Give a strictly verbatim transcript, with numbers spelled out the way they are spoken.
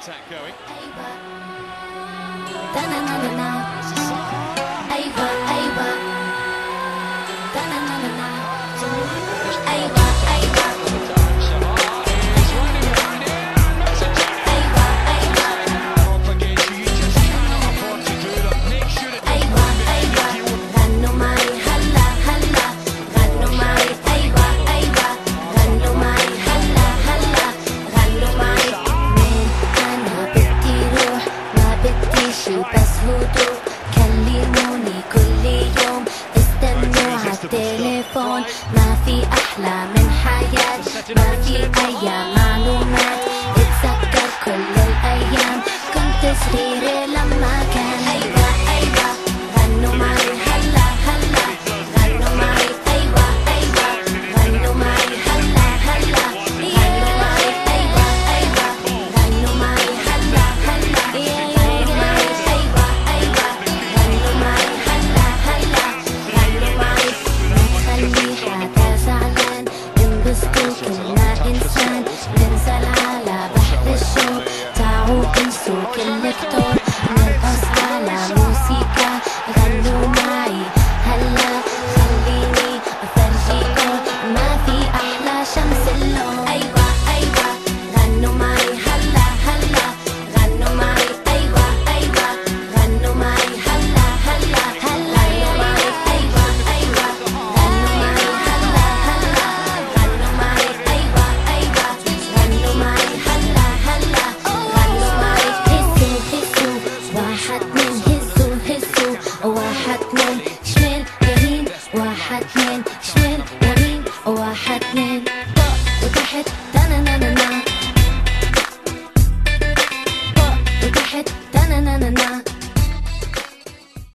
بس هدوء كلموني كل يوم استنوا عالتليفون. ما في أحلى من حياة، ما في أي معلومات. اتذكر كل الأيام كنت صغيرة لما كان أيوة أيوة غنوا معي هلا هلا، غنوا معي أيوة أيوة غنوا معي هلا هلا، غنوا معي أيوة أيوة غنوا معي هلا هلا، غنوا معي أيوة أيوة غنوا معي هلا هلا، غنوا معي. ما تخلي حدا زعلان، انبسطوا كلنا إنسان، ننزل على بحر الشوق، تعوا انسوا كل كتور، نرقص على موسيقى، غنوا معي هلا. خليني افرجيكم ما في احلى شمس اللون. ايوه ايوه غنوا معي هلا هلا، غنوا معي ايوه ايوه غنوا معي هلا هلا هلا، غنوا معي ايوه ايوه غنوا معي هلا هلا، غنوا معي ايوه ايوه غنوا معي هلا هلا، غنوا معي. هزوا هزوا واحد اتنين، هزوا هزوا واحد اتنين شمال يمين، واحد اتنين شمال يمين، واحد اتنين فوق وتحت تنانا.